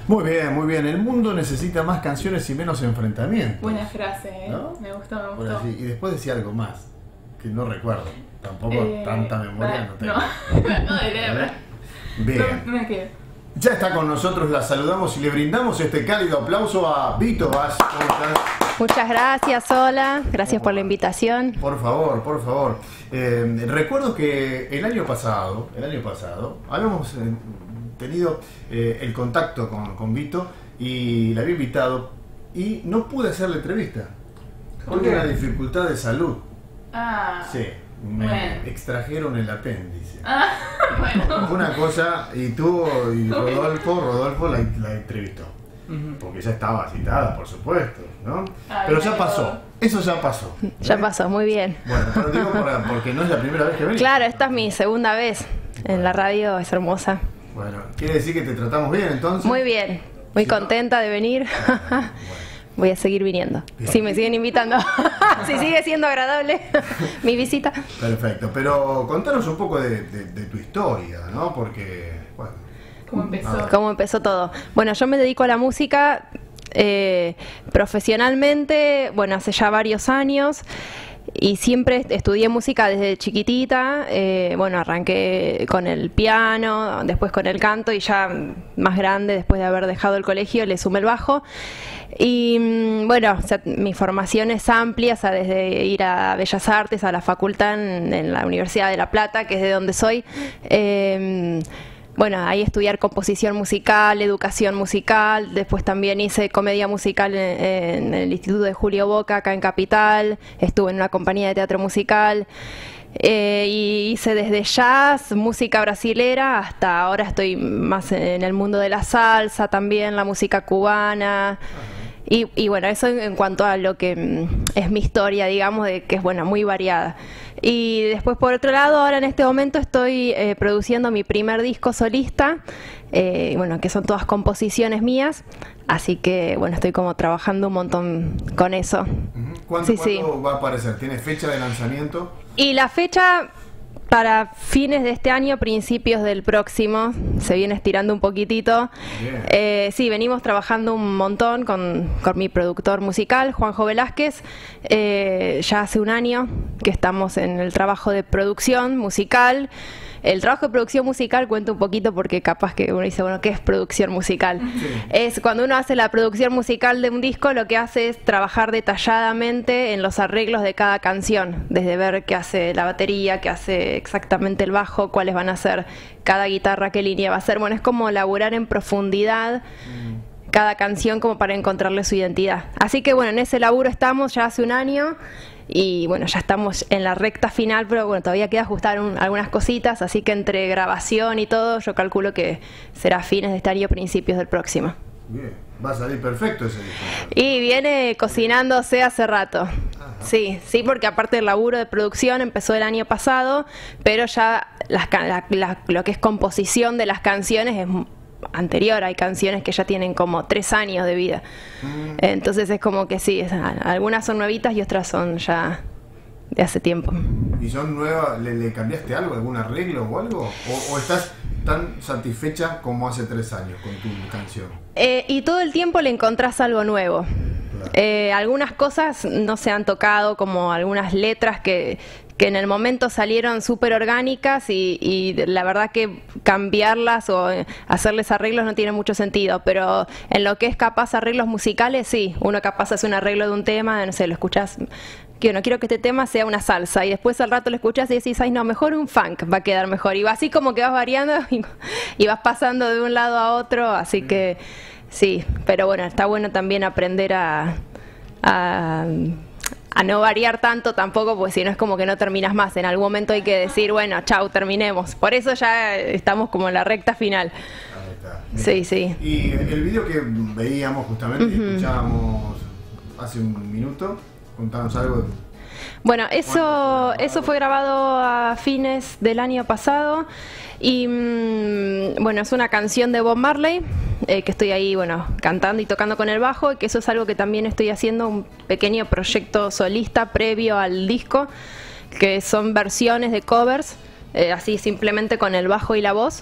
Muy bien, muy bien. El mundo necesita más canciones y menos enfrentamientos. Buena frase, ¿eh? ¿No? Me gustó, me Por gustó. así. Y después decía algo más, que no recuerdo. Tampoco tanta memoria no tengo. No, de leer. Bien. No me quedo. Ya está con nosotros, la saludamos y le brindamos este cálido aplauso a Vito Vaz. ¿Cómo estás? Muchas gracias, hola. Gracias por la invitación. Por favor, por favor. Recuerdo que el año pasado, habíamos tenido el contacto con Vito y la había invitado y no pude hacerle entrevista. Tuve una dificultad de salud. Ah. Sí, me Bueno. extrajeron el apéndice. Ah, bueno. Fue una cosa, y Rodolfo la entrevistó. Porque ya estaba citada, por supuesto, ¿no? Ay, pero ya no. pasó, eso ya pasó. Ya pasó, muy bien. Bueno, pero digo porque no es la primera vez que venís. Claro, esta es mi segunda vez en la radio, es hermosa. Bueno, quiere decir que te tratamos bien entonces. Muy bien, muy contenta de venir. Voy a seguir viniendo. Bien. Si me siguen invitando. Si sigue siendo agradable mi visita. Perfecto, pero contanos un poco de tu historia, ¿no? Porque, bueno, ¿Cómo empezó? ¿Cómo empezó todo? Bueno, yo me dedico a la música profesionalmente, bueno, hace ya varios años. Y siempre estudié música desde chiquitita. Bueno, arranqué con el piano, después con el canto y ya más grande, después de haber dejado el colegio, le sumé el bajo. Y bueno, o sea, mi formación es amplia, o sea, desde ir a Bellas Artes, a la facultad en la Universidad de La Plata, que es de donde soy. Bueno, ahí estudiar composición musical, educación musical, después también hice comedia musical en el Instituto de Julio Boca, acá en Capital, estuve en una compañía de teatro musical, y hice desde jazz, música brasilera, hasta ahora estoy más en el mundo de la salsa también, la música cubana. Y bueno, eso en cuanto a lo que es mi historia, digamos, de que es bueno, muy variada. Y después, por otro lado, ahora en este momento estoy produciendo mi primer disco solista, bueno, que son todas composiciones mías, así que bueno, estoy como trabajando un montón con eso. ¿Cuándo va a aparecer? ¿Tiene fecha de lanzamiento? Y la fecha para fines de este año, principios del próximo, se viene estirando un poquitito. Sí, venimos trabajando un montón con mi productor musical, Juanjo Velázquez. Ya hace un año que estamos en el trabajo de producción musical. El trabajo de producción musical, cuento un poquito porque capaz que uno dice, bueno, ¿qué es producción musical? Sí. Es cuando uno hace la producción musical de un disco, lo que hace es trabajar detalladamente en los arreglos de cada canción, desde ver qué hace la batería, qué hace exactamente el bajo, cuáles van a ser cada guitarra, qué línea va a ser. Bueno, es como laburar en profundidad cada canción como para encontrarle su identidad. Así que bueno, en ese laburo estamos ya hace un año. Y bueno, ya estamos en la recta final, pero bueno, todavía queda ajustar algunas cositas, así que entre grabación y todo, yo calculo que será fines de este año, principios del próximo. Bien, va a salir perfecto ese disco. Y viene cocinándose hace rato. Ajá. Sí, porque aparte del laburo de producción empezó el año pasado, pero ya lo que es composición de las canciones es anterior, hay canciones que ya tienen como 3 años de vida. Entonces es como que sí, algunas son nuevitas y otras son ya de hace tiempo. ¿Y son nuevas? ¿Le cambiaste algo, algún arreglo o algo? ¿O estás tan satisfecha como hace 3 años con tu canción? Y todo el tiempo le encontrás algo nuevo. Claro. Algunas cosas no se han tocado, como algunas letras que en el momento salieron súper orgánicas y la verdad que cambiarlas o hacerles arreglos no tiene mucho sentido, pero en lo que es capaz arreglos musicales, sí, uno capaz hace un arreglo de un tema, no sé, lo escuchás, que no quiero que este tema sea una salsa, y después al rato lo escuchás y decís, ay no, mejor un funk va a quedar mejor, y va así como que vas variando y vas pasando de un lado a otro, así que sí, pero bueno, está bueno también aprender a no variar tanto tampoco, porque si no es como que no terminas más. En algún momento hay que decir, bueno, chau, terminemos. Por eso ya estamos como en la recta final. Ahí está. Sí. Y el video que veíamos justamente, que escuchábamos hace un minuto, contanos algo. Bueno, eso fue grabado a fines del año pasado. Y bueno, es una canción de Bob Marley, que estoy ahí, bueno, cantando y tocando con el bajo, y que eso es algo que también estoy haciendo, un pequeño proyecto solista previo al disco, que son versiones de covers, así simplemente con el bajo y la voz,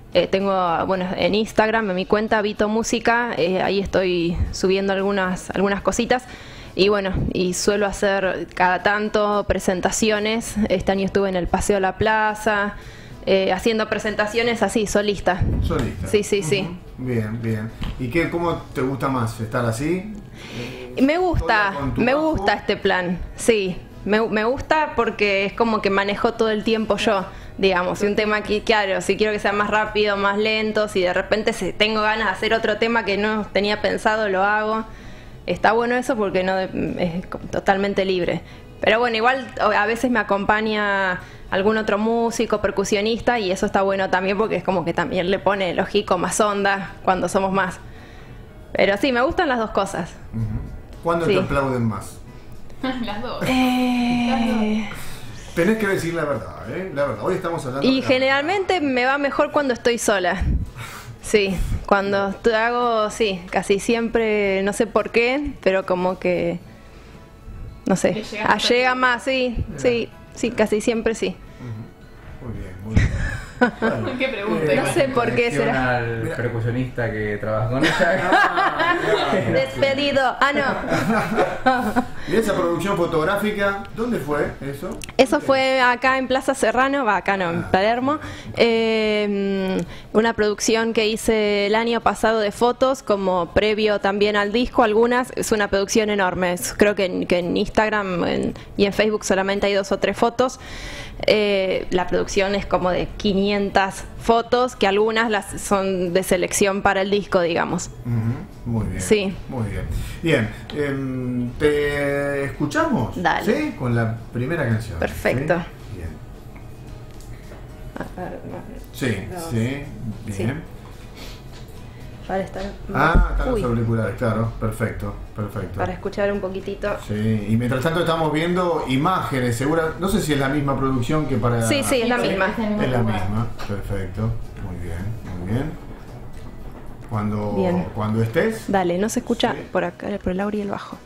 Tengo, bueno, en Instagram, en mi cuenta Vito Música, ahí estoy subiendo algunas cositas. Y bueno, y suelo hacer cada tanto presentaciones. Este año estuve en el Paseo de la Plaza, haciendo presentaciones así, solista. Solista. Sí, sí, sí. Bien, bien. ¿Y cómo te gusta más? ¿Estar así? Me gusta, ¿Sola con tu me bajo? gusta este plan, sí. Me gusta porque es como que manejo todo el tiempo yo, digamos. Y un tema que, claro, si quiero que sea más rápido, más lento, si de repente tengo ganas de hacer otro tema que no tenía pensado, lo hago. Está bueno eso porque no es totalmente libre. Pero bueno, igual a veces me acompaña algún otro músico, percusionista, y eso está bueno también porque es como que también le pone el ojico más onda cuando somos más. Pero sí, me gustan las dos cosas. ¿Cuándo Sí. te aplauden más? Las dos. Tenés que decir la verdad, ¿eh? La verdad. Hoy estamos hablando Y de la generalmente me va mejor cuando estoy sola. Sí, cuando hago, sí, casi siempre, no sé por qué, pero como que, no sé, Que llegas a llega más, sí, sí, sí, casi siempre sí. Muy bien, muy bien. Bueno, ¿Qué pregunta? No sé por qué Conexión será. al Mira. percusionista que trabaja con ella. Despedido. Ah, no. ¿Y esa producción fotográfica, dónde fue eso? Eso fue acá en Plaza Serrano, va acá no, en Palermo. Una producción que hice el año pasado de fotos, como previo también al disco, algunas. Es una producción enorme. Creo que en Instagram y en Facebook solamente hay 2 o 3 fotos. La producción es como de 500 fotos, que algunas las son de selección para el disco, digamos. Muy bien. Sí. Muy bien. Bien, ¿te escuchamos? Dale. ¿Sí? Con la primera canción. Perfecto. ¿Sí? Bien. Sí, sí, bien. Sí. Para estar. Están Uy, los auriculares, claro. Perfecto, perfecto. para escuchar un poquitito. Sí, y mientras tanto estamos viendo imágenes, segura, no sé si es la misma producción que para... Sí, sí, es la Sí, misma. es el mismo Es la lugar. misma, perfecto, muy bien, muy bien. Bien. Cuando estés, Dale, no se escucha Sí. por acá, por el auri y el bajo.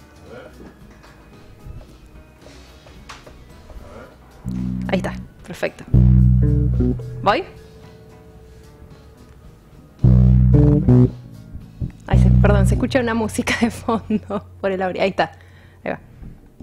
Ahí está, perfecto. ¿Voy? Perdón, se escucha una música de fondo por el auri. Ahí está. Ahí va.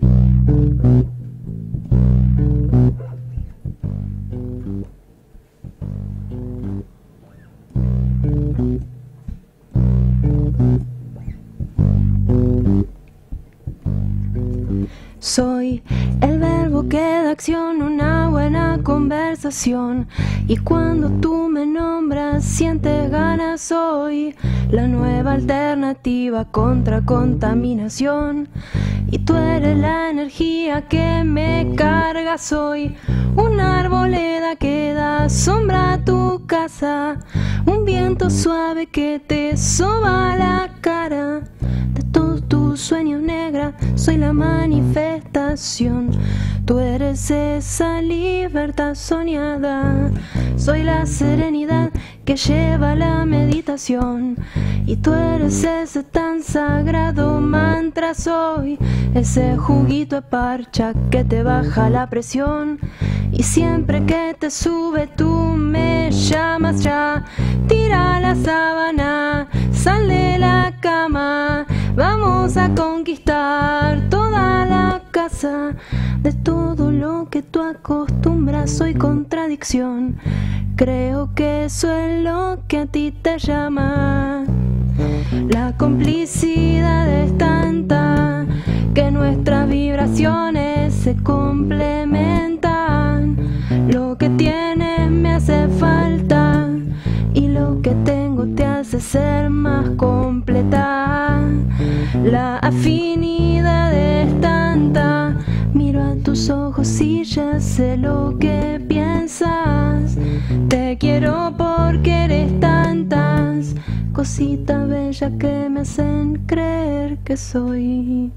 Soy el verbo que da acción, una buena conversación. Y cuando tú me nombras, sientes ganas. Soy la nueva alternativa contra contaminación. Y tú eres la energía que me carga. Soy una arboleda que da sombra a tu casa, un viento suave que te soba la cara. De todos tus sueños negra, soy la manifestación. Tú eres esa libertad soñada. Soy la serenidad que lleva la meditación. Y tú eres ese tan sagrado mantra. Soy ese juguito de parcha que te baja la presión. Y siempre que te sube tú me llamas ya. Tira la sábana, sal de la cama. Vamos a conquistar toda la casa. De todo lo que tú acostumbras soy contradicción. Creo que eso es lo que a ti te llama. La complicidad es tanta que nuestras vibraciones se complementan. Lo que tienes me hace falta y lo que tengo te hace ser más completa. La afinidad es tanta, miro a tus ojos y ya sé lo que piensas. Te quiero porque eres tantas cositas bellas que me hacen creer que soy.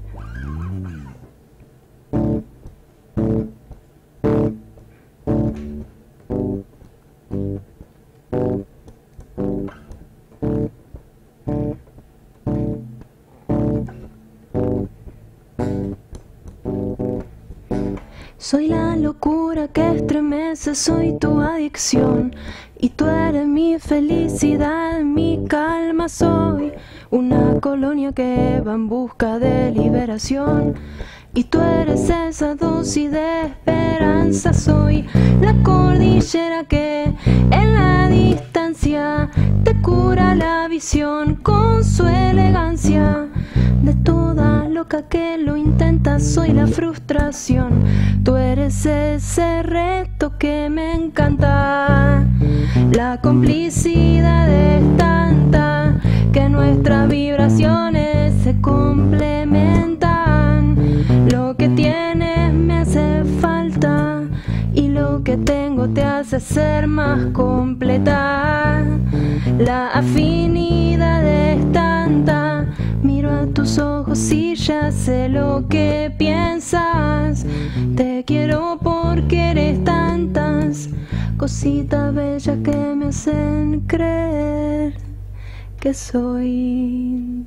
Soy la locura que estremece, soy tu adicción. Y tú eres mi felicidad, mi calma. Soy una colonia que va en busca de liberación. Y tú eres esa dosis de esperanza. Soy la cordillera que en la distancia te cura la visión con su elegancia. De toda loca que lo intenta soy la frustración. Tú eres ese reto que me encanta. La complicidad es tanta que nuestras vibraciones se complementan. Lo que tienes me hace falta y lo que tengo te hace ser más completa. La afinidad es tanta, miro a tus ojos y ya sé lo que piensas. Te quiero porque eres tantas cositas bellas que me hacen creer que soy.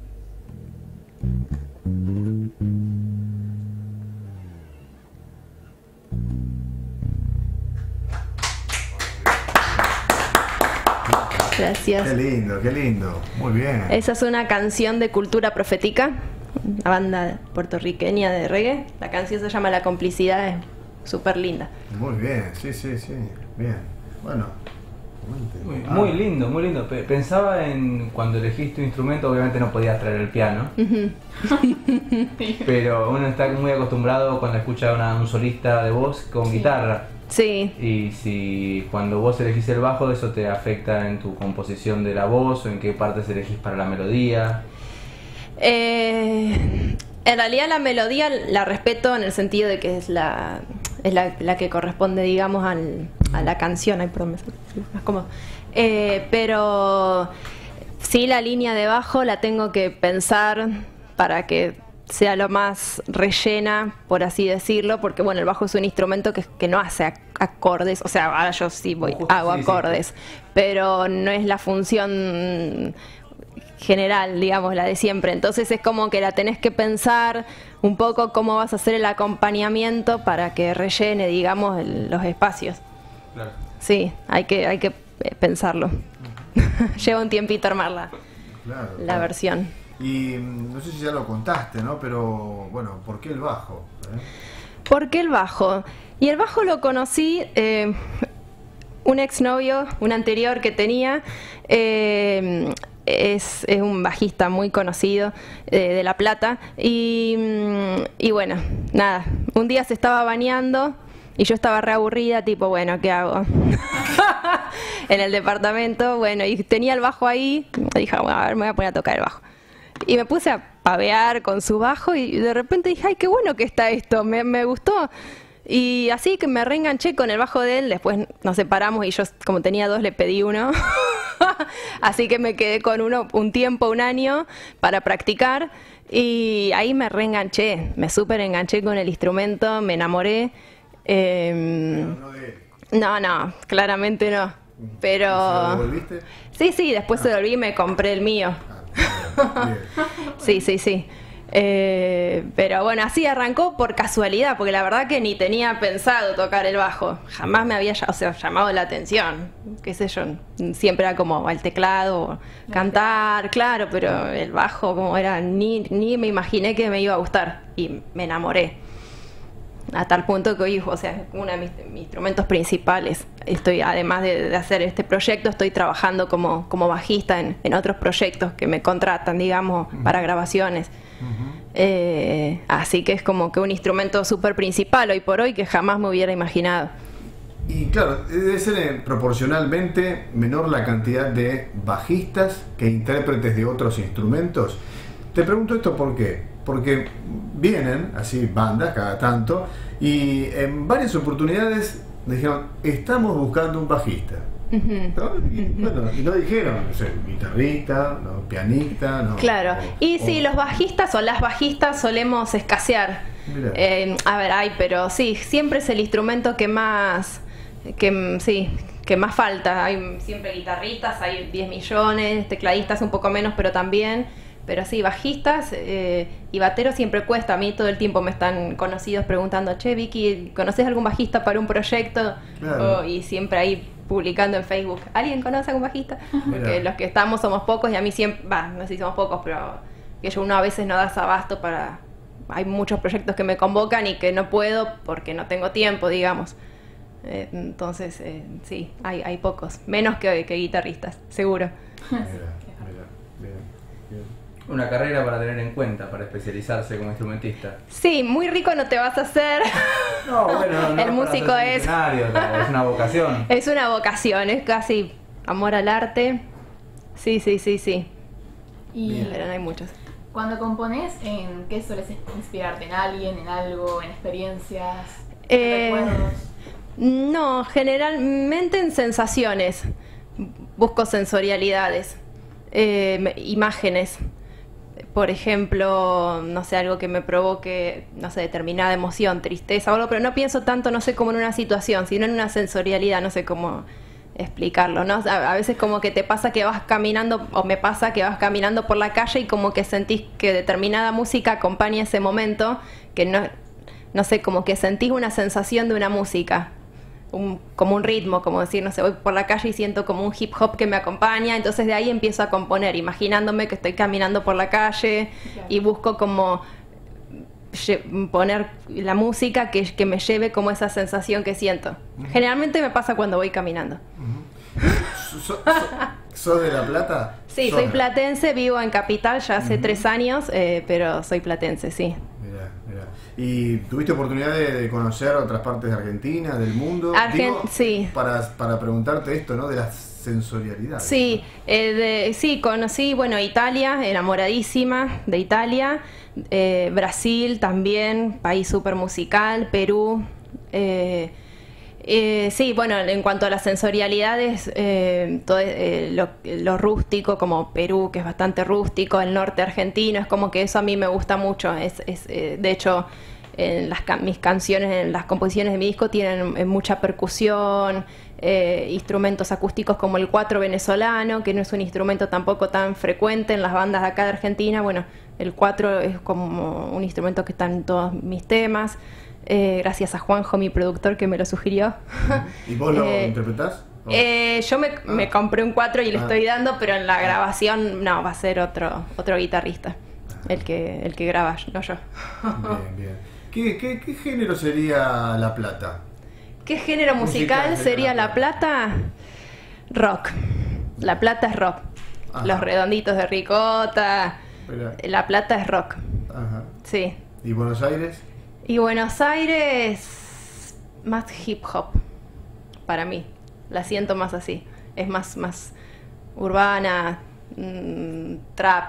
Gracias. Qué lindo, qué lindo. Muy bien. Esa es una canción de Cultura Profética, una banda puertorriqueña de reggae. La canción se llama La Complicidad, es súper linda. Muy bien, sí, sí, sí. Bien. Bueno. Muy lindo, muy lindo. Pensaba en cuando elegiste tu instrumento, obviamente no podías traer el piano, pero uno está muy acostumbrado cuando escucha a un solista de voz con guitarra. Sí. Y si cuando vos elegís el bajo, ¿eso te afecta en tu composición de la voz o en qué partes elegís para la melodía? En realidad la melodía la respeto en el sentido de que es la que corresponde, digamos, a la canción. Ay, perdón, más cómodo. Pero sí, la línea de bajo la tengo que pensar para que sea lo más rellena, por así decirlo, porque bueno, el bajo es un instrumento que no hace acordes, o sea, ahora yo sí hago acordes, pero no es la función general, digamos, la de siempre. Entonces es como que la tenés que pensar un poco cómo vas a hacer el acompañamiento para que rellene, digamos, los espacios. Claro. Sí, hay que pensarlo. Lleva un tiempito armar la versión. Y no sé si ya lo contaste, ¿no? Pero bueno, ¿por qué el bajo? ¿Por qué el bajo? Y el bajo lo conocí, un exnovio, un anterior que tenía, es un bajista muy conocido de La Plata. Y bueno, nada, un día se estaba bañando y yo estaba re aburrida, tipo, bueno, ¿qué hago? En el departamento, bueno, y tenía el bajo ahí, dije, bueno, a ver, me voy a poner a tocar el bajo. Y me puse a pavear con su bajo y de repente dije, ay, qué bueno que está esto, me gustó. Y así que me reenganché con el bajo de él, después nos separamos y yo como tenía dos le pedí uno. Así que me quedé con uno un tiempo, un año, para practicar. Y ahí me reenganché, me súper enganché con el instrumento, me enamoré. No, claramente no. Pero... ¿Se lo devolviste? Sí, después se devolví y me compré el mío. Sí. Pero bueno, así arrancó por casualidad, porque la verdad que ni tenía pensado tocar el bajo. Jamás me había llamado la atención. Qué sé yo, siempre era como el teclado, cantar, claro, pero el bajo como era, ni me imaginé que me iba a gustar. Y me enamoré. A tal punto que hoy, o sea, es uno de mis instrumentos principales. Estoy, además de hacer este proyecto, estoy trabajando como bajista en otros proyectos que me contratan, digamos, para grabaciones. Así que es como que un instrumento súper principal hoy por hoy que jamás me hubiera imaginado. Y claro, debe ser proporcionalmente menor la cantidad de bajistas que intérpretes de otros instrumentos. Te pregunto esto ¿por qué? Porque vienen así bandas cada tanto y en varias oportunidades dijeron, estamos buscando un bajista. ¿No? Y no dijeron, no sé, guitarrista, no, pianista, no. Claro, sí, los bajistas o las bajistas solemos escasear. A ver, pero sí, siempre es el instrumento que más falta. Hay siempre guitarristas, hay 10 millones, tecladistas un poco menos, pero también. Pero sí, bajistas y bateros siempre cuesta. A mí todo el tiempo me están conocidos preguntando, che, Vicky, ¿conoces algún bajista para un proyecto? Claro. Y siempre ahí publicando en Facebook, ¿alguien conoce algún bajista? Porque los que estamos somos pocos y a mí siempre, no sé si somos pocos, pero que uno a veces no da abasto para... Hay muchos proyectos que me convocan y que no puedo porque no tengo tiempo, digamos. Entonces, sí, hay pocos. Menos que guitarristas, seguro. Mira, bien. Una carrera para tener en cuenta, para especializarse como instrumentista. Sí, muy rico no te vas a hacer. No, bueno, no El músico para ser es... funcionario, es una vocación. Es una vocación, es casi amor al arte. Sí. Y Pero no hay muchos. cuando componés, ¿en qué sueles inspirarte? ¿En alguien, en algo, en experiencias, recuerdos? No, generalmente en sensaciones. Busco sensorialidades, imágenes. Por ejemplo, no sé, algo que me provoque, no sé, determinada emoción, tristeza o algo, pero no pienso tanto, no sé, como en una situación, sino en una sensorialidad, no sé cómo explicarlo, ¿no? A veces como que te pasa que vas caminando, o me pasa que vas caminando por la calle y como que sentís que determinada música acompaña ese momento, que no sé, como que sentís una sensación de una música. Como un ritmo, como decir, no sé, voy por la calle y siento como un hip hop que me acompaña, entonces de ahí empiezo a componer, imaginándome que estoy caminando por la calle, claro, y busco como poner la música que me lleve como esa sensación que siento. Generalmente me pasa cuando voy caminando. ¿Sos de La Plata? Sí, soy platense, vivo en Capital ya hace 3 años, pero soy platense, sí. Mira. ¿Y tuviste oportunidad de conocer otras partes de Argentina, del mundo? Sí. Para preguntarte esto, ¿no? De las sensorialidades. Sí, sí, conocí, bueno, Italia, enamoradísima de Italia, Brasil también, país súper musical, Perú. Sí, bueno, en cuanto a las sensorialidades, todo lo rústico, como Perú, que es bastante rústico, el norte argentino, es como que eso a mí me gusta mucho. De hecho, mis canciones, en las composiciones de mi disco tienen mucha percusión, instrumentos acústicos como el cuatro venezolano, que no es un instrumento tampoco tan frecuente en las bandas de acá de Argentina. Bueno, el cuatro es como un instrumento que está en todos mis temas. Gracias a Juanjo, mi productor, que me lo sugirió. ¿Y vos lo interpretás? Yo me compré un 4 y le estoy dando, pero en la grabación no, va a ser otro guitarrista el que graba, no yo. Bien. ¿Qué género sería La Plata? ¿Qué género musical sería La Plata? Rock. La Plata es rock. Ajá. Los Redonditos de Ricota. La Plata es rock. Ajá. Sí. ¿Y Buenos Aires? Y Buenos Aires, más hip hop, para mí. La siento más así. Es más urbana, trap.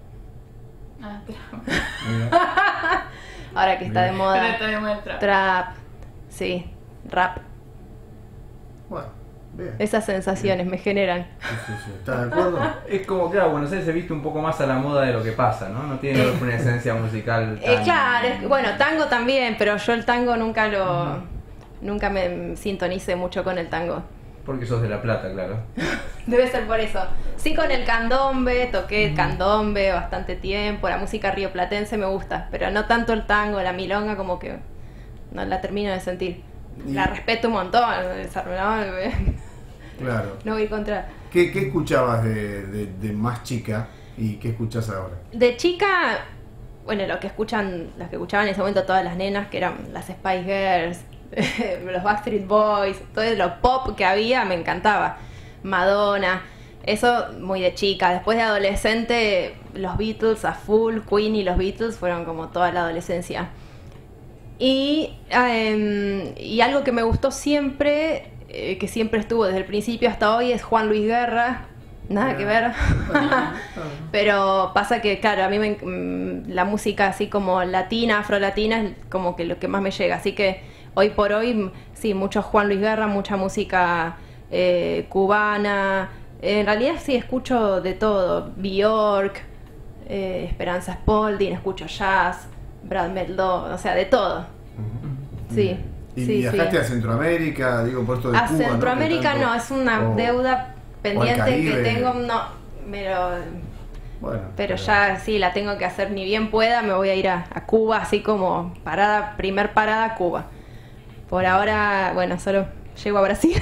Trap. Ahora que está de moda. Pero está de moda el trap. Trap, sí, rap. Bueno, bien. Esas sensaciones me generan. Sí. ¿Estás de acuerdo? Es como, claro, Buenos Aires se viste un poco más a la moda de lo que pasa, ¿no? No tiene una esencia musical tan... Claro, bueno, tango también, pero yo el tango nunca me sintonicé mucho con el tango. Porque sos de La Plata, claro. Debe ser por eso. Sí, con el candombe, toqué candombe bastante tiempo, la música rioplatense me gusta, pero no tanto el tango, la milonga, como que no la termino de sentir. La respeto un montón, ¿no? Claro. No voy contra... ¿Qué escuchabas de más chica y qué escuchas ahora? De chica, bueno, lo que escuchaban en ese momento todas las nenas, que eran las Spice Girls, los Backstreet Boys, todo lo pop que había, me encantaba. Madonna, eso muy de chica. Después de adolescente, los Beatles a full, Queen y los Beatles fueron como toda la adolescencia. Y algo que me gustó siempre, que siempre estuvo desde el principio hasta hoy, es Juan Luis Guerra. Nada que ver. Pero pasa que, claro, a mí la música así como latina, afrolatina, es como que lo que más me llega. Así que hoy por hoy, sí, mucho Juan Luis Guerra, mucha música cubana. En realidad sí, escucho de todo. Bjork, Esperanza Spalding, escucho jazz, Brad Meldó, o sea, de todo. Sí. ¿Y sí, viajaste a Centroamérica? Digo, por esto de a Cuba, Centroamérica no, es una deuda pendiente que tengo, no, pero Bueno, Pero ya sí, la tengo que hacer ni bien pueda, me voy a ir a Cuba, así como primer parada Cuba. Por ahora, bueno, solo llego a Brasil.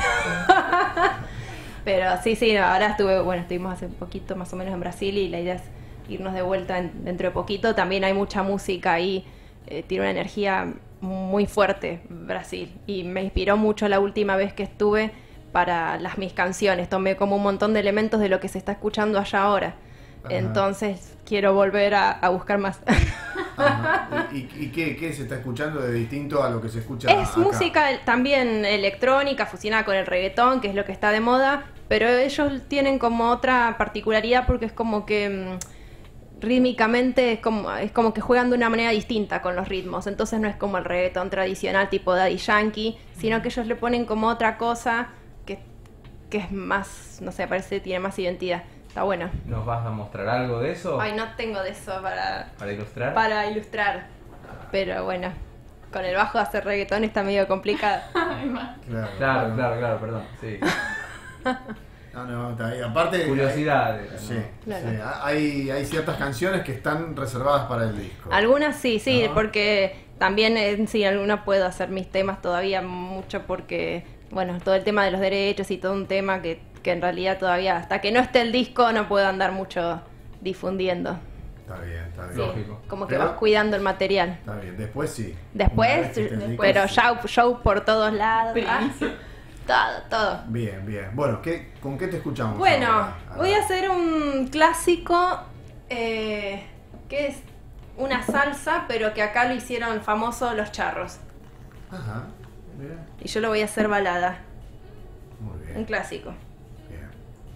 Pero sí, ahora estuvimos hace un poquito más o menos en Brasil y la idea es irnos de vuelta dentro de poquito. También hay mucha música ahí, tiene una energía muy fuerte Brasil y me inspiró mucho la última vez que estuve para mis canciones. Tomé como un montón de elementos de lo que se está escuchando allá ahora. Ajá. Entonces quiero volver a buscar más. Ajá. ¿Y qué se está escuchando de distinto a lo que se escucha Es acá? música también electrónica, fusionada con el reggaetón, que es lo que está de moda, pero ellos tienen como otra particularidad porque es como que rítmicamente es como que juegan de una manera distinta con los ritmos, entonces no es como el reggaetón tradicional tipo Daddy Yankee, sino que ellos le ponen como otra cosa que es más, no sé, parece que tiene más identidad. Está bueno. ¿Nos vas a mostrar algo de eso? Ay, no tengo de eso ¿Para ilustrar? para ilustrar, pero bueno, con el bajo de hacer reggaetón está medio complicado. Claro, perdón. Sí. No, está ahí. Aparte, Curiosidades. ¿no? Sí, Claro. sí. Hay ciertas canciones que están reservadas para el disco. Algunas sí, Ajá. porque también sí, algunas puedo hacer mis temas todavía mucho porque, bueno, todo el tema de los derechos y todo un tema que en realidad todavía, hasta que no esté el disco, no puedo andar mucho difundiendo. Está bien. Sí, Lógico. como que Pero- vas cuidando el material. Está bien, después sí. Una Después, vez que esté el disco, pero sí. show por todos lados. Primicia. Todo. Bien. Bueno, ¿con qué te escuchamos? Bueno, ahora? voy a hacer un clásico que es una salsa, pero que acá lo hicieron famoso los charros. Ajá, bien. Y yo lo voy a hacer balada, Muy un bien. clásico. Bien.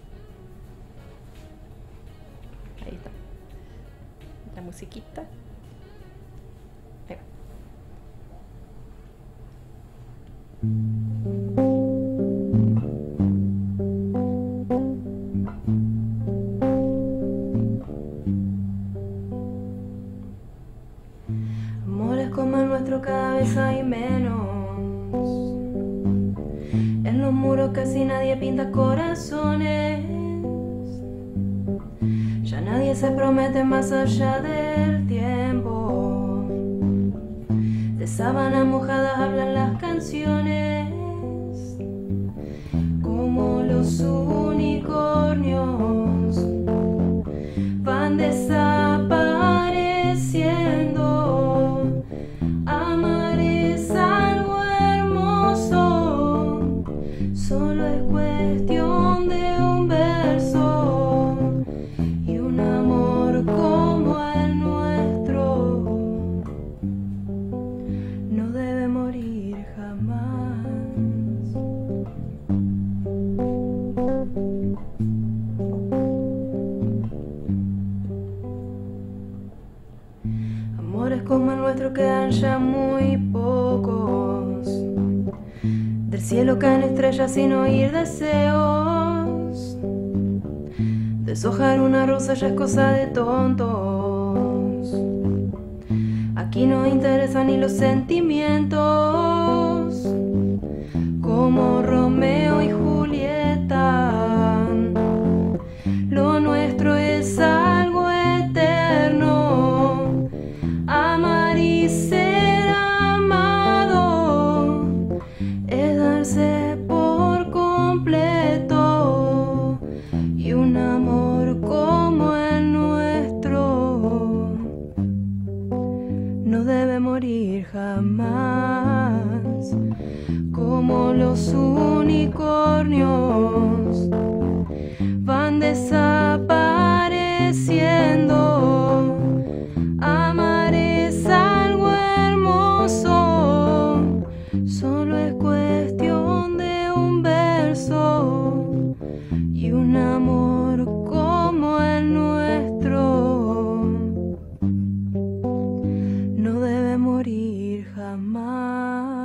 Ahí está. La musiquita. Ahí va. Amores como el nuestro cada vez hay menos. En los muros casi nadie pinta corazones. Ya nadie se promete más allá del tiempo. De sábanas mojadas hablan las canciones. Como los unicornios van desapareciendo. Amar es algo hermoso, solo es cuestión de un verso y un amor como el nuestro no debe morir jamás. Amores como el nuestro quedan ya muy pocos. Del cielo caen estrellas sin oír deseos. Deshojar una rosa ya es cosa de tontos. Aquí no interesan ni los sentimientos. Como Romeo y Julieta, lo nuestro es algo eterno. Amar y ser amado es darse por completo, y un amor como el nuestro no debe morir jamás. Como los unicornios van desapareciendo. Amar es algo hermoso, solo es cuestión de un verso y un amor como el nuestro no debe morir jamás.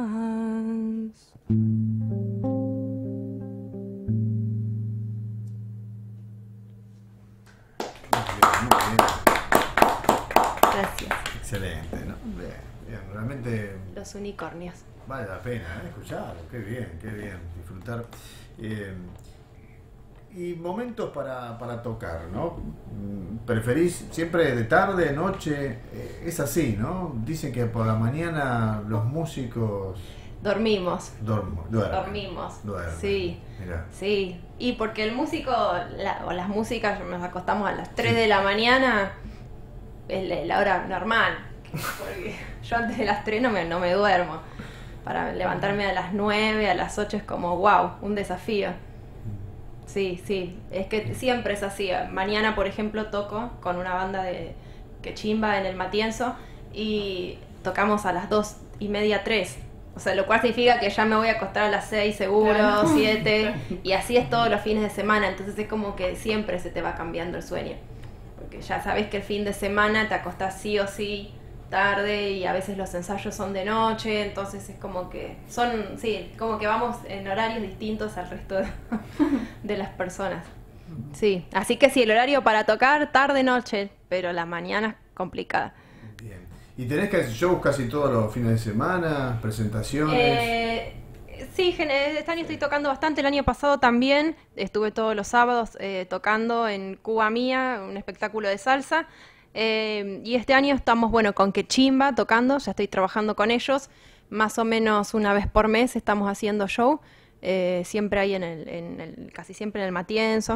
Muy bien. Gracias. Excelente, ¿no? Bien. Realmente Los unicornios. vale la pena escucharlo. Qué bien. Disfrutar. Y momentos para tocar, ¿no? ¿Preferís siempre de tarde, noche? Es así, ¿no? Dicen que por la mañana los músicos... Dormimos. Duermen. Sí. Mirá. Sí. Y porque el músico, o las músicas, nos acostamos a las 3 de la mañana, es la hora normal. Porque yo antes de las 3 no me duermo. Para levantarme a las 9, a las 8 es como, wow, un desafío. Sí, es que siempre es así. Mañana, por ejemplo, toco con una banda de quechimba en el Matienzo y tocamos a las 2:30, 3. O sea, lo cual significa que ya me voy a acostar a las 6 seguro, 7, y así es todos los fines de semana. Entonces es como que siempre se te va cambiando el sueño. Porque ya sabes que el fin de semana te acostás sí o sí tarde y a veces los ensayos son de noche, entonces es como que como que vamos en horarios distintos al resto de las personas. Sí, así que sí, el horario para tocar tarde-noche, pero la mañana es complicada. Bien. ¿Y tenés que hacer shows casi todos los fines de semana, presentaciones? Sí, este año estoy tocando bastante, el año pasado también, estuve todos los sábados tocando en Cuba Mía, un espectáculo de salsa. Y este año estamos, con Quechimba tocando, ya estoy trabajando con ellos, más o menos una vez por mes estamos haciendo show, siempre hay casi siempre en el Matienzo,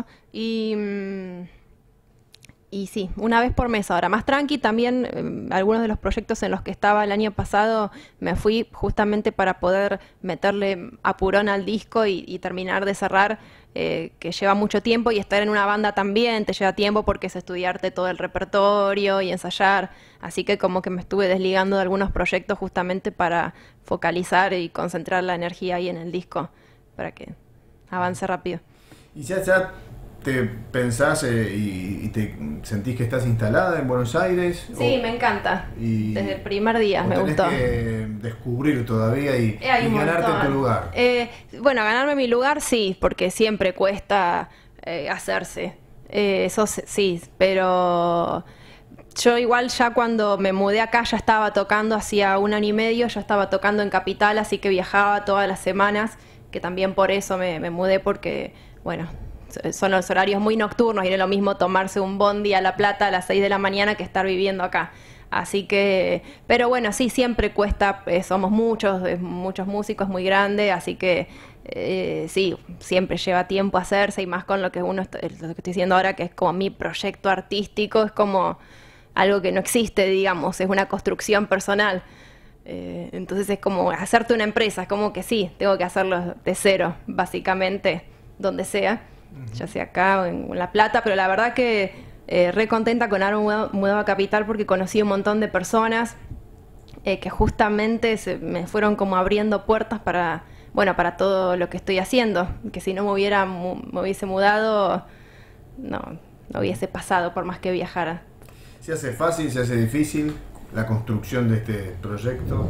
y sí, una vez por mes ahora, más tranqui. También algunos de los proyectos en los que estaba el año pasado me fui justamente para poder meterle apurón al disco y terminar de cerrar, que lleva mucho tiempo, y estar en una banda también te lleva tiempo porque es estudiarte todo el repertorio y ensayar, así que como que me estuve desligando de algunos proyectos justamente para focalizar y concentrar la energía ahí en el disco para que avance rápido. ¿Y ya te pensás y te sentís que estás instalada en Buenos Aires? Sí, me encanta. Desde el primer día me gustó. Tenés que descubrir todavía y ganarte tu lugar. Ganarme mi lugar sí, porque siempre cuesta hacerse. Eso sí, pero yo igual ya cuando me mudé acá ya estaba tocando, hacía 1 año y medio, ya estaba tocando en Capital, así que viajaba todas las semanas, que también por eso me mudé, porque, son los horarios muy nocturnos y no es lo mismo tomarse un bondi a La Plata a las 6 de la mañana que estar viviendo acá. Así que, pero sí, siempre cuesta, somos muchos músicos, muy grande, así que sí, siempre lleva tiempo hacerse, y más con lo que lo que estoy diciendo ahora, que es como mi proyecto artístico, es como algo que no existe, digamos, es una construcción personal. Entonces es como hacerte una empresa, es como que sí, tengo que hacerlo de cero, básicamente, donde sea. Ya sea acá o en La Plata, pero la verdad que re contenta con haberme mudado a Capital, porque conocí un montón de personas que justamente me fueron como abriendo puertas para todo lo que estoy haciendo, que si no me hubiese mudado no hubiese pasado por más que viajara. ¿Se hace fácil, se hace difícil la construcción de este proyecto?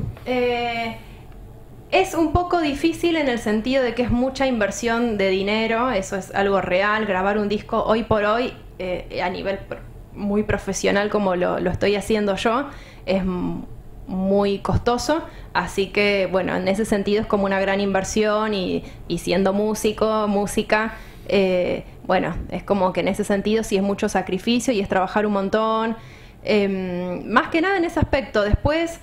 Es un poco difícil en el sentido de que es mucha inversión de dinero, eso es algo real. Grabar un disco hoy por hoy a nivel muy profesional como lo estoy haciendo yo es muy costoso, así que en ese sentido es como una gran inversión, y siendo música, es como que en ese sentido sí es mucho sacrificio y es trabajar un montón, más que nada en ese aspecto. Después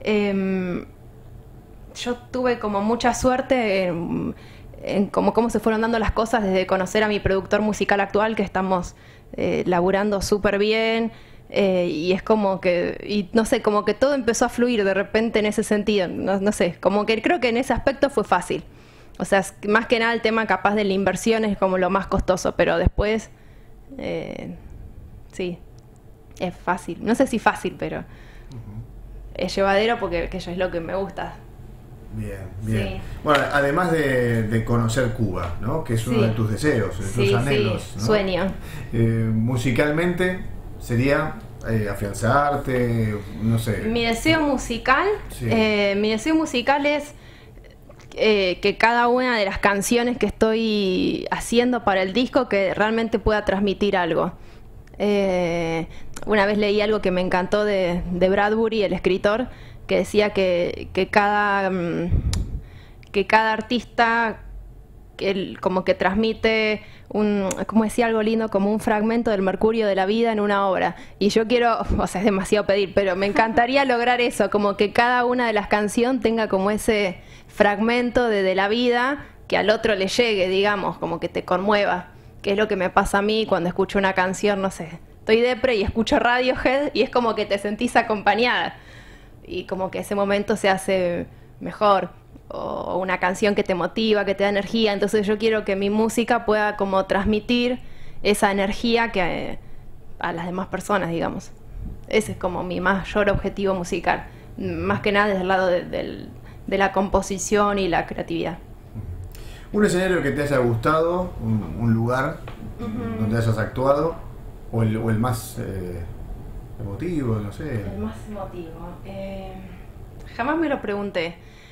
yo tuve como mucha suerte en cómo se fueron dando las cosas desde conocer a mi productor musical actual, que estamos laburando súper bien, y es como que, como que todo empezó a fluir de repente en ese sentido, no sé, como que creo que en ese aspecto fue fácil. O sea, más que nada el tema capaz de la inversión es como lo más costoso, pero después, sí, es fácil. No sé si fácil, pero es llevadero porque eso es lo que me gusta. Bien. Sí. Bueno, además de conocer Cuba, ¿no? Que es uno de tus deseos, de tus anhelos, ¿no? Sueño. Musicalmente sería afianzarte, no sé. Mi deseo musical es que cada una de las canciones que estoy haciendo para el disco que realmente pueda transmitir algo. Una vez leí algo que me encantó de Bradbury, el escritor, que decía que cada artista como que transmite como decía algo lindo, como un fragmento del mercurio de la vida en una obra. Y yo quiero, o sea, es demasiado pedir, pero me encantaría lograr eso, como que cada una de las canciones tenga como ese fragmento de la vida que al otro le llegue, digamos, como que te conmueva, que es lo que me pasa a mí cuando escucho una canción, no sé, estoy depre y escucho Radiohead y es como que te sentís acompañada y como que ese momento se hace mejor, o una canción que te motiva, que te da energía. Entonces yo quiero que mi música pueda como transmitir esa energía que a las demás personas, digamos. Ese es como mi mayor objetivo musical, más que nada desde el lado de la composición y la creatividad. ¿Un escenario que te haya gustado? ¿Un lugar donde hayas actuado? ¿O el más emotivo? No sé. El más emotivo. Jamás me lo pregunté.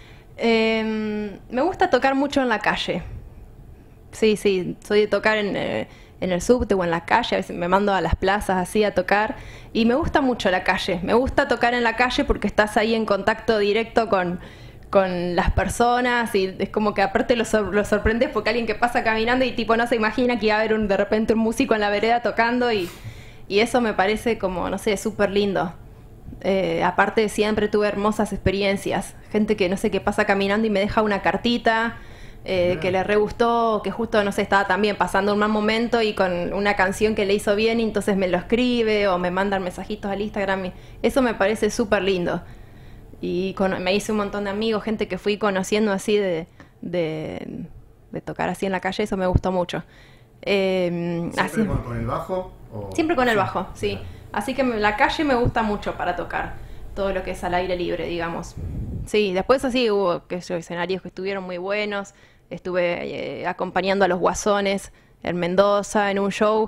Me gusta tocar mucho en la calle. Sí, soy de tocar en el subte o en la calle. A veces me mando a las plazas así a tocar. Y me gusta mucho la calle. Me gusta tocar en la calle porque estás ahí en contacto directo con las personas. Y es como que aparte lo sorprendes porque alguien que pasa caminando y tipo no se imagina que iba a haber de repente un músico en la vereda tocando. Y eso me parece como, no sé, súper lindo. Aparte siempre tuve hermosas experiencias, gente que no sé qué pasa caminando y me deja una cartita que le re gustó, que justo no sé, estaba también pasando un mal momento y con una canción que le hizo bien y entonces me lo escribe o me mandan mensajitos al Instagram y eso me parece súper lindo y me hice un montón de amigos, gente que fui conociendo así de tocar así en la calle, eso me gustó mucho. ¿Siempre con el bajo? Siempre con el bajo, sí. Así que la calle me gusta mucho para tocar todo lo que es al aire libre, digamos. Sí, después así hubo escenarios que estuvieron muy buenos. Estuve acompañando a los Guasones en Mendoza en un show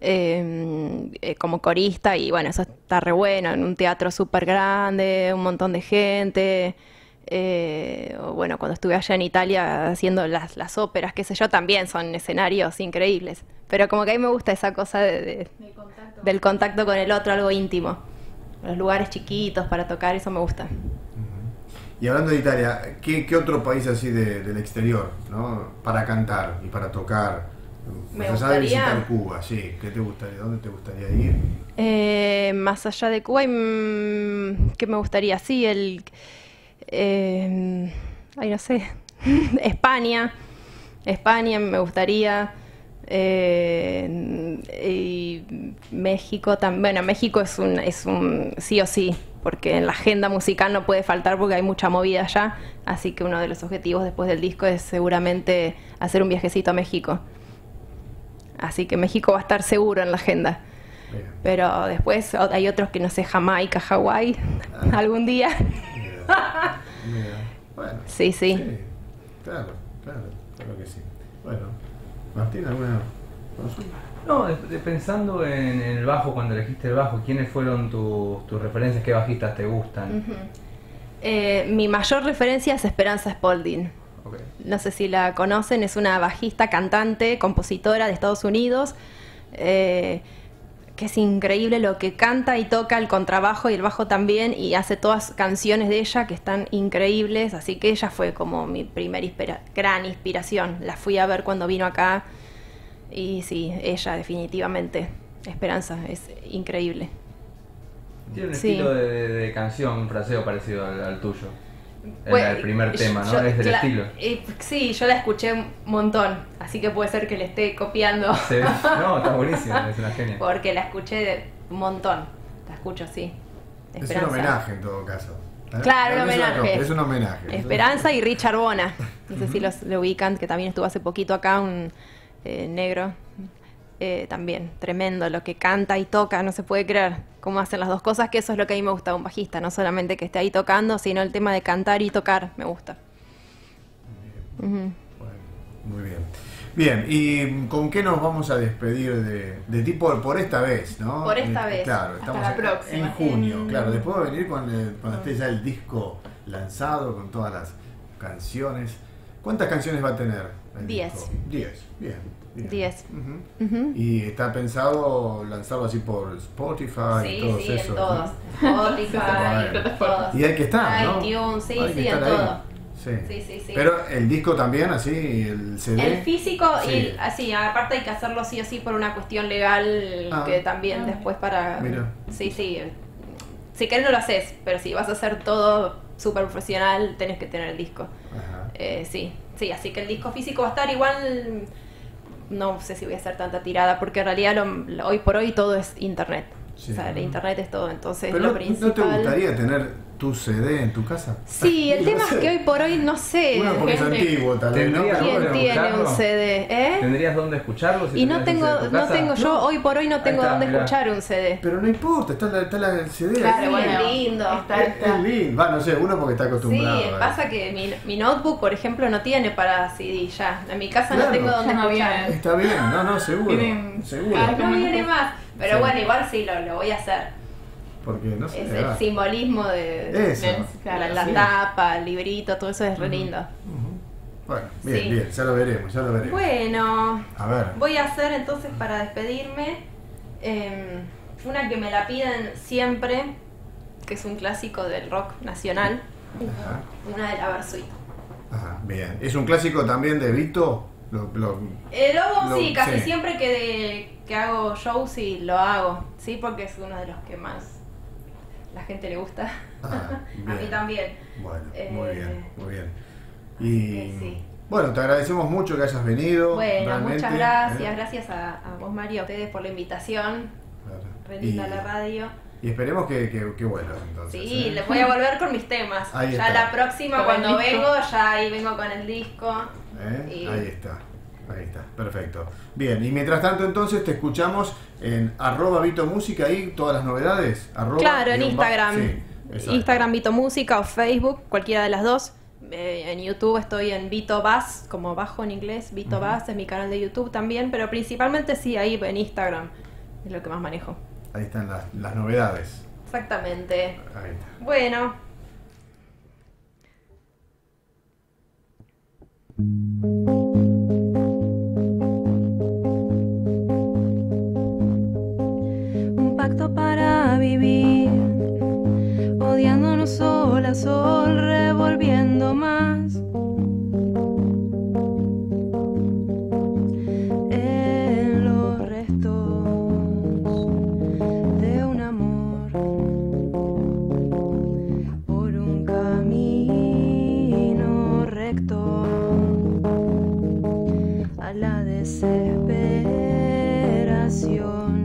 como corista y bueno, eso está re bueno, en un teatro súper grande, un montón de gente. Bueno, cuando estuve allá en Italia haciendo las óperas, qué sé yo, también son escenarios increíbles. Pero como que a mí me gusta esa cosa del contacto con el otro, algo íntimo. Los lugares chiquitos para tocar, eso me gusta. Y hablando de Italia, ¿qué otro país así del exterior, ¿no? Para cantar y para tocar? Me más allá de visitar Cuba, sí. ¿Qué te gustaría? ¿Dónde te gustaría ir? Más allá de Cuba, ¿qué me gustaría? Sí, ay, no sé. España me gustaría. Y México también. Bueno, México es un sí o sí, porque en la agenda musical no puede faltar porque hay mucha movida allá, así que uno de los objetivos después del disco es seguramente hacer un viajecito a México, así que México va a estar seguro en la agenda. Bien. Pero después hay otros que no sé, Jamaica, Hawái, algún día. Mira. Bueno, sí. Claro que sí. Bueno, Martín, ¿alguna consulta? No, pensando en el bajo, cuando elegiste el bajo, ¿quiénes fueron tus referencias? ¿Qué bajistas te gustan? Mi mayor referencia es Esperanza Spalding. Okay. No sé si la conocen, es una bajista, cantante, compositora de Estados Unidos, que es increíble lo que canta y toca el contrabajo y el bajo también, y hace todas canciones de ella que están increíbles, así que ella fue como mi primera gran inspiración. La fui a ver cuando vino acá y sí, ella definitivamente, Esperanza, es increíble. Tiene un estilo de canción, un fraseo parecido al tuyo. El primer tema, ¿no? Es del estilo. Sí, yo la escuché un montón, así que puede ser que le esté copiando. Sí. No, está buenísima, es una genia. Porque la escuché un montón, la escucho, sí. Esperanza. Es un homenaje en todo caso. Claro, un homenaje. Es un homenaje. Esperanza y Richard Bona, no sé si lo ubican, que también estuvo hace poquito acá, un negro. También, tremendo lo que canta y toca, no se puede creer cómo hacen las dos cosas, que eso es lo que a mí me gusta de un bajista, no solamente que esté ahí tocando, sino el tema de cantar y tocar, me gusta. Bueno, muy bien. Bien, ¿y con qué nos vamos a despedir de ti por esta vez, no? Por esta vez, claro, estamos hasta la próxima. En junio, claro, después va a venir cuando esté ya el disco lanzado con todas las canciones. ¿Cuántas canciones va a tener? 10. 10, bien. 10. ¿Y está pensado lanzarlo así por Spotify y todos esos? En todos. Spotify, y hay que estar, ¿no? iTunes, hay que en todo. Sí. Sí. Pero el disco también, así, el CD. El físico, Sí. y así, aparte hay que hacerlo sí o sí por una cuestión legal que también después para... Mira. Sí. Si querés no lo haces, pero si vas a hacer todo súper profesional, tenés que tener el disco. Ajá. Sí, así que el disco físico va a estar igual... No sé si voy a hacer tanta tirada, porque en realidad hoy por hoy todo es internet. Sí. O sea, el internet es todo, entonces Pero lo ¿no principal... te gustaría tener tu CD en tu casa? Sí, el No tema sé. es que hoy por hoy no sé. Uno porque es gente- antiguo, tal vez, ¿no? ¿Tendrías Pero ¿Quién bueno. dónde tiene buscarlo? un CD? ¿Tendrías dónde escucharlo? Si Y no tendrías un tengo, CD en tu no casa? tengo, yo hoy por hoy no tengo está, dónde mirá. escuchar un CD. Pero no importa, está el CD. Claro, ahí. bueno, lindo. Es lindo. Va, no sé, uno porque está Sí, acostumbrado. a pasa que mi notebook, por ejemplo, no tiene para CD ya. En mi casa Claro. no tengo dónde Ya no escuchar. viene. Está bien, no, seguro. Tienen- Seguro. No viene más. Pero Sí. bueno, igual sí lo voy a hacer. Porque no sé. Es el simbolismo de Eso. la Sí. tapa, el librito, todo eso es re lindo. Bueno, bien, Sí. bien, ya lo veremos. Bueno, A ver. voy a hacer entonces para despedirme una que me la piden siempre, que es un clásico del rock nacional, Ajá, una de la Versuit. ajá, bien. ¿Es un clásico también de Vito? El Lobo sí, casi sí. siempre que hago shows sí lo hago, sí, porque es uno de los que más la gente le gusta. Ah, A mí bien. también. Bueno, Eh, muy bien, muy bien. Y que sí. bueno, te agradecemos mucho que hayas venido. Bueno, realmente, muchas gracias, ¿eh? gracias a vos, Mario, a ustedes por la invitación. Claro. Re linda la radio. Y esperemos que vuelvas entonces. Sí, ¿eh? les voy a volver con mis temas. Ahí Ya está. la próxima, Con el cuando disco. vengo, ya ahí vengo con el disco. ¿Eh? Y- Ahí está, perfecto. Bien, y mientras tanto entonces te escuchamos en @Vito Música, ahí todas las novedades. Claro, en _, Instagram. sí, exacto. Instagram Vito Música o Facebook, cualquiera de las dos. En YouTube estoy en Vito Bass, como bajo en inglés, Vito Bass es mi canal de YouTube también, pero principalmente sí, ahí en Instagram es lo que más manejo. Ahí están las novedades. Exactamente. Ahí está. Bueno. Un pacto para vivir, odiándonos sol a sol, revolviendo más. En los restos de un amor, por un camino recto a la desesperación.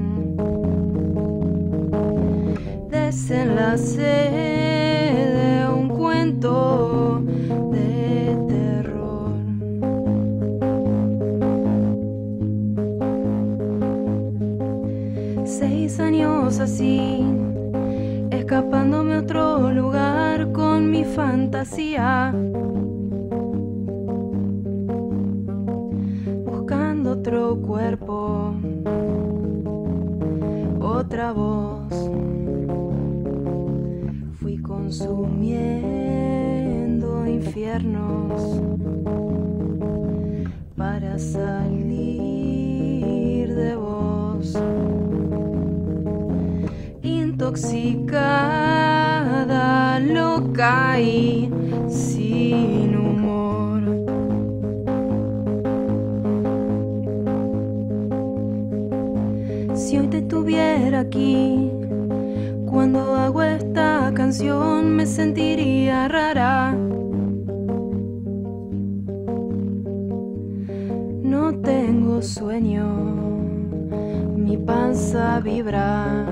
Desenlace de un cuento de terror. 6 años así, escapándome a otro lugar con mi fantasía, buscando otro cuerpo, otra voz. Fui consumiendo infiernos para salir de vos. Intoxicada, loca y sin humor. Si hoy te tuviera aquí, cuando hago esta canción me sentiría rara. No tengo sueño, mi panza vibra.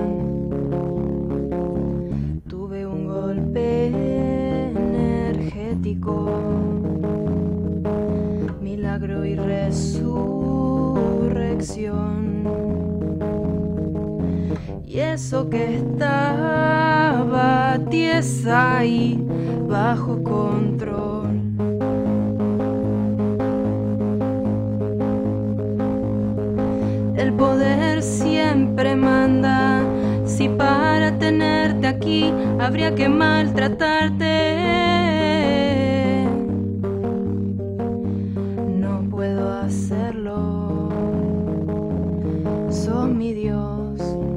Tuve un golpe energético, milagro y resurrección. Y eso que estaba tiesa y bajo control. El poder siempre manda. Si para tenerte aquí habría que maltratarte, no puedo hacerlo. Sos mi Dios.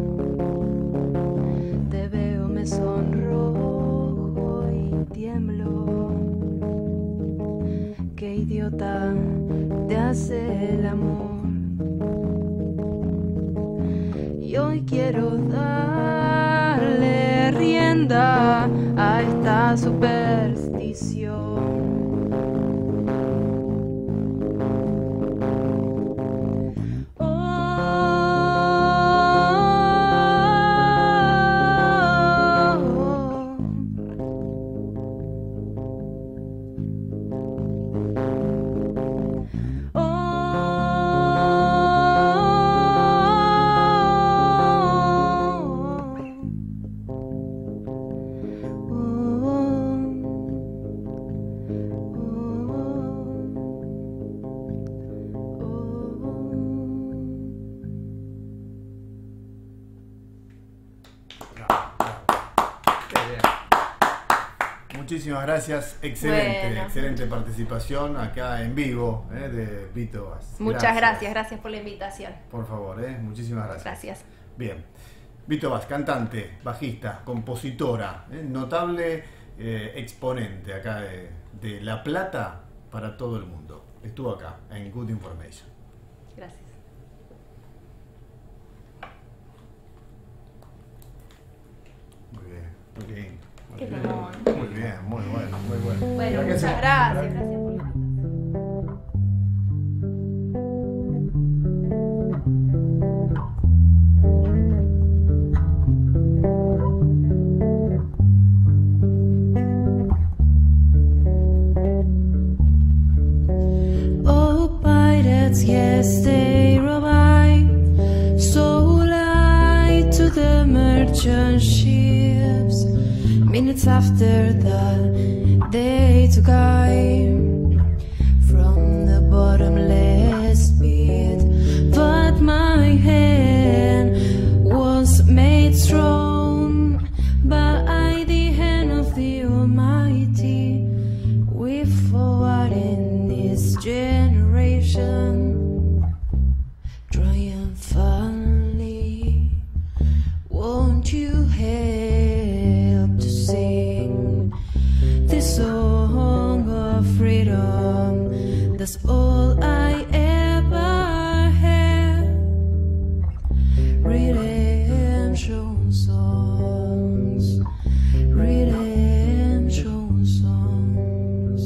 Te veo, me sonrojo y tiemblo. falta te hace el amor. Y hoy quiero darle rienda a esta superstición. Muchísimas gracias, excelente, Bueno. excelente participación acá en vivo de Vito Vaz. Muchas gracias por la invitación. Por favor, muchísimas gracias. Gracias. Bien, Vito Vaz, cantante, bajista, compositora, notable exponente acá de La Plata para todo el mundo. Estuvo acá en Good Information. Gracias. Muy bien, muy bien. Qué temón. Muy bien, muy bueno, muy bueno. Bueno, Acá muchas se- gracias. Gracias por la Oh, pirates, yes, they arrived so light to the merchant ships. Minutes after that, they took I from the bottomless pit. But my hand was made strong by the hand of the Almighty. We forward in this generation triumphantly. Won't you help to sing this song of freedom? That's all I ever had. Redemption songs, redemption songs.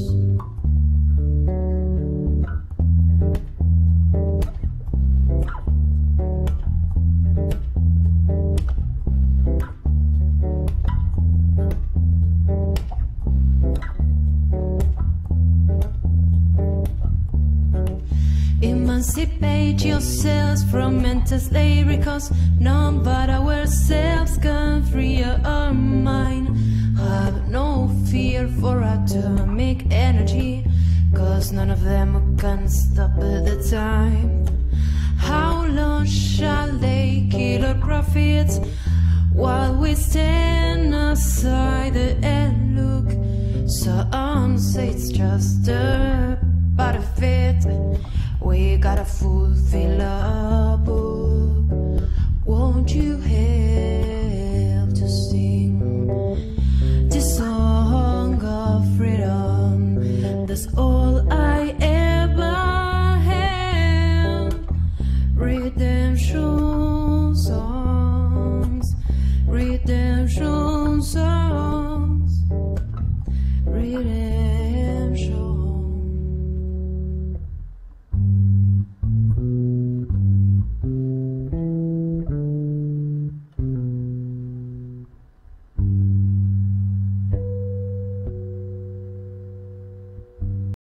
Emancipate yourselves from mental slavery, cause none but ourselves can free our mind. Have no fear for atomic energy, cause none of them can stop at the time. How long shall they kill our prophets while we stand aside and look? Some say it's just a part of it. We gotta fulfill our book. Won't you help to sing this song of freedom? That's all I ever have. Redemption songs, redemption songs.